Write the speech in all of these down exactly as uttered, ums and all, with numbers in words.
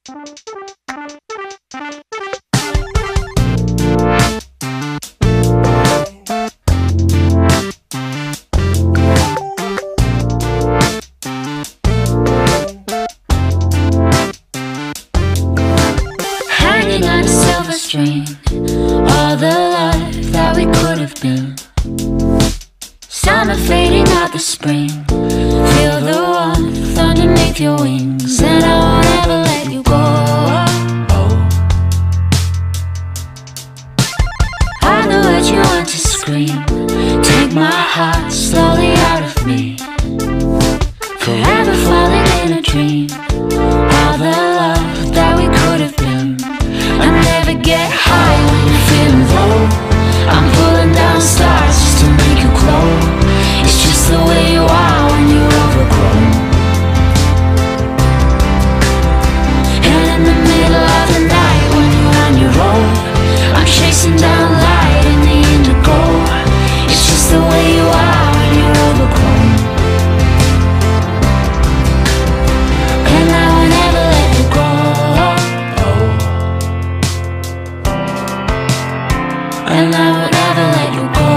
Hanging on a silver string, all the life that we could have been. Summer fading out the spring, feel the warmth underneath your wings, and I won't ever let you go. I know what you want to scream, take my heart slowly out of me, forever falling in a dream, all the love that we could have been. I never get high when you're feeling low, I'm pulling down stars just to make you glow. It's just the way you are when you're overgrown. And in the middle of the night when you're on your own, I'm chasing down light in the indigo. It's just the way you are when you're overgrown. And I will never let you go. And I will never let you go.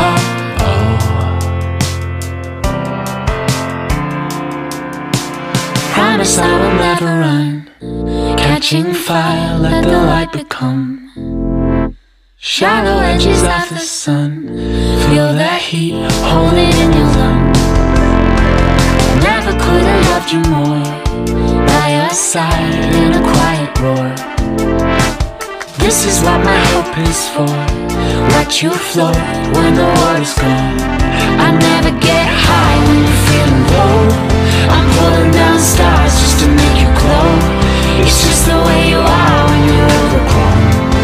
Promise I will never run, catching fire, let the light become shallow edges of the sun. Feel the heat, hold it in your lungs. Never could have loved you more, by your side in a quiet roar. This is what my hope is for, let you float when the water's gone. I never get high when you're feeling low, I'm pulling down stars just to make you glow. It's just the way you are when you're overgrown.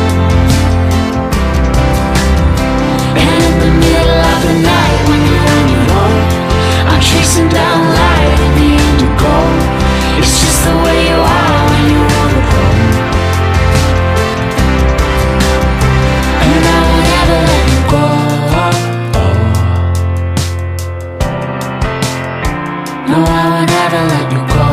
And in the middle of the night when you're on your own, I'm chasing down light in the indigo. It's just the way you are when you're overgrown. And I will never let you go. No, I will never let you go.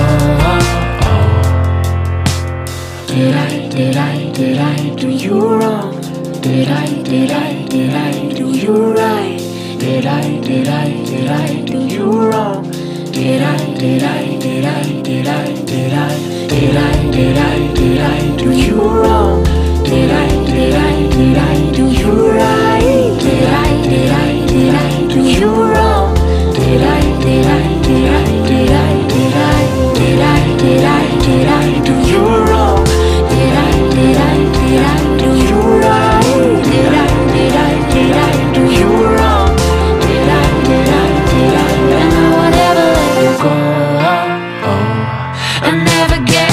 Did I, did I, did I do you wrong? Did I, did I, did I do you right? Did I, did I, did I do you wrong? Did I, did I, did I, did I, did I, did I, did I, did I do you wrong? Did I, did I, did I do you right? Did I, did I, did I do you wrong? Did I, did I, did I, did I, did I, did I, did I, did I do you wrong? Did I, did I, did I do you right? Did I, did I, did I do you wrong? Did I, did I, did I, and I would never let you go. I never get